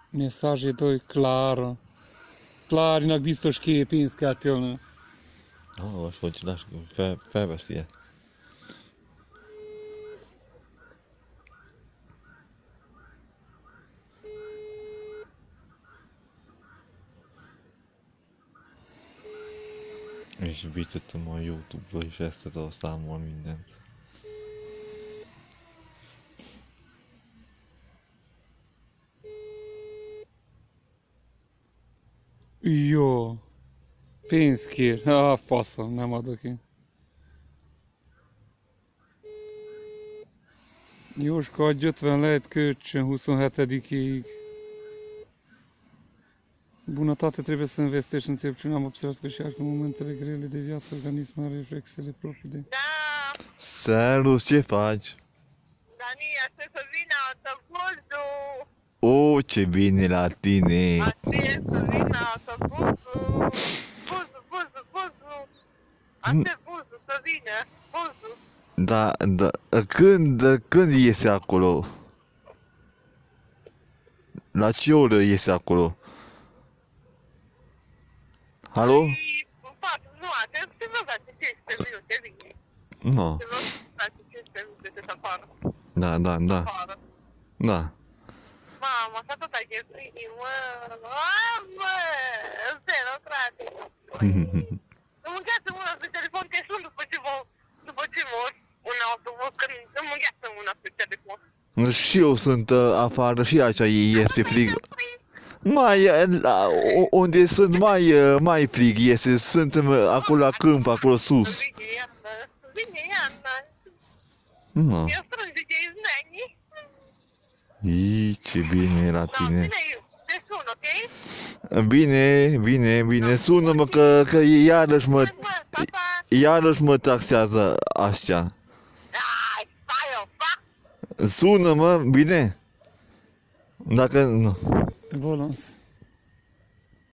Messaggio 2, claro. Claro, inak biztos pénzt kell tölni. Hogy felveszi-e? És beütöttem a YouTube-ra is ezt a számmal mindent. Jó. Pénzt kér. Faszom, nem adok én. Jóska, adj 50, lehet kölcsön 27-ig. Bunătate trebuie să investești în înțelepciunea, am observat că și în momentele grele de viață, organismul are reflexele proprii de... Da, Servus, ce faci? Dani, asta să vină autobuzul. O, ce bine la tine! Asta e să vină autobuzul. Buzul. Asta e buzul, să vină. Buzul. Da, când iese acolo? La ce oră iese acolo? Alo? Și în 4, nu, te rog, 15 minute, vine. No. Te rog, 15 minute de afară. Da. Afară. Da. Mamă, așa tot ai ghesuit, mă. Mamă, zero, frate. Îmi îngheață mâna pe telefon, te sun după ce mor un autobuz, când îmi îngheață mâna pe telefon. Și eu sunt afară și aici este frig. Unde sunt mai frig iese, suntem acolo la câmp, acolo sus. Vine iarna. No. Eu strânge de iznani. Ii, ce bine e la tine. Bine, te sun, ok? Bine, sună-mă că iarăși mă taxează așa. Ai, stai, o fac. Sună-mă, bine? Dacă nu. Balans.